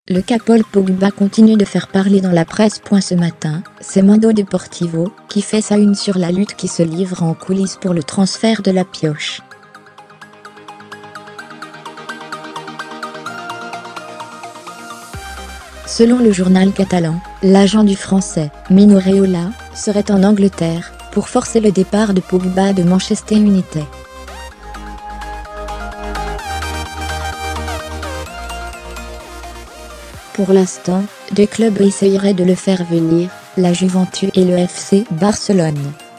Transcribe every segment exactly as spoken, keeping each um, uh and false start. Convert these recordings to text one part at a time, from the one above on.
Le cas Paul Pogba continue de faire parler dans la presse. Ce matin, c'est Mundo Deportivo qui fait sa une sur la lutte qui se livre en coulisses pour le transfert de la pioche. Selon le journal catalan, l'agent du Français, Mino Raiola, serait en Angleterre pour forcer le départ de Pogba de Manchester United. Pour l'instant, deux clubs essaieraient de le faire venir, la Juventus et le F C Barcelone.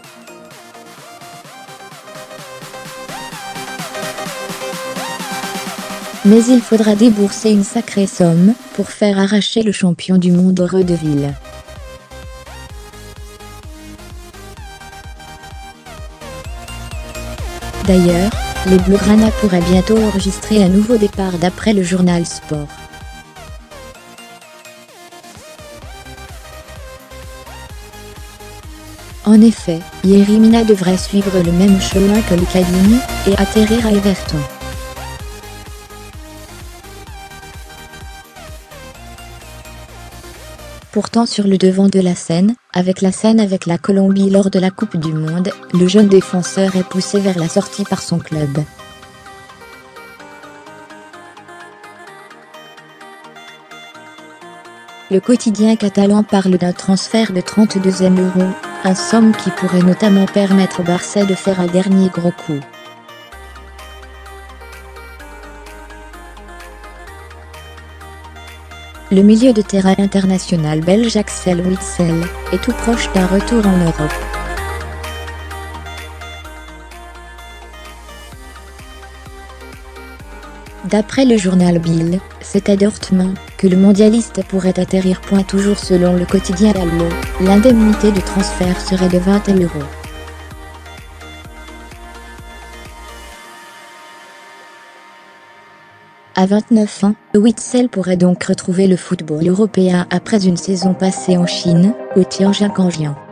Mais il faudra débourser une sacrée somme pour faire arracher le champion du monde au Redeville. D'ailleurs, les Blaugrana pourraient bientôt enregistrer un nouveau départ d'après le journal Sport. En effet, Yerry Mina devrait suivre le même chemin que l'Académie et atterrir à Everton. Pourtant sur le devant de la scène, avec la scène avec la Colombie lors de la Coupe du Monde, le jeune défenseur est poussé vers la sortie par son club. Le quotidien catalan parle d'un transfert de trente-deux millions d'euros, un somme qui pourrait notamment permettre au Barça de faire un dernier gros coup. Le milieu de terrain international belge Axel Witsel est tout proche d'un retour en Europe. D'après le journal Bild, c'est à Dortmund que le mondialiste pourrait atterrir. Toujours selon le quotidien allemand, l'indemnité de transfert serait de vingt euros. À vingt-neuf ans, Witsel pourrait donc retrouver le football européen après une saison passée en Chine, au Tianjin Kanjian.